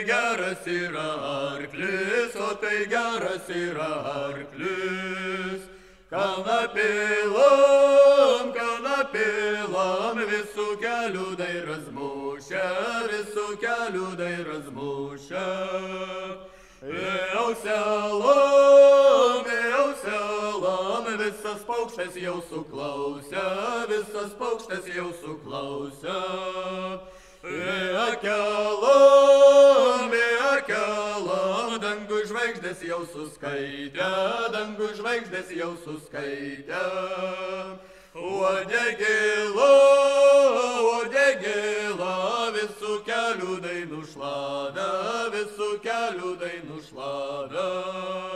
geras yra arklis, o tai geras yra arklis. Kanapėlam visų kelių dairas mušia, visų kelių dairas mušia. Jau selam, visas paukštas jau suklausė, visas paukštas jau suklausė. Akelam, dangų žvaigždės jau suskaitė, dangų žvaigždės jau suskaitė. Uodegėla, visų kelių dainų šlavė, visų kelių dainų šlavė.